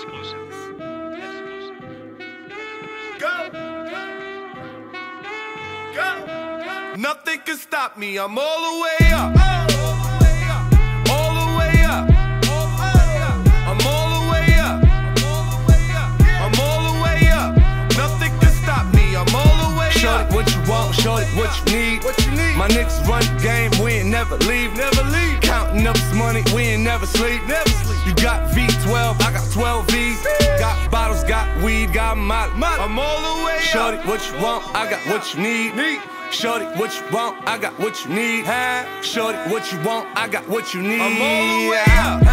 Exclusive. Go! Go! Nothing can stop me, I'm all the way up. All the way up. I'm all the way up. I'm all the way up. Nothing can stop me, I'm all the way up. Shorty, what you want, shorty, what you need. My niggas run the game, we ain't never leave. Counting up this money, we ain't never sleep. You got V12, I got 12 V's. Got bottles, got weed, got molly. I'm all the way up. Shorty, what you want, I got what you need. Shorty, what you want, I got what you need. Shorty, what you want, I got what you need. I'm all the way up.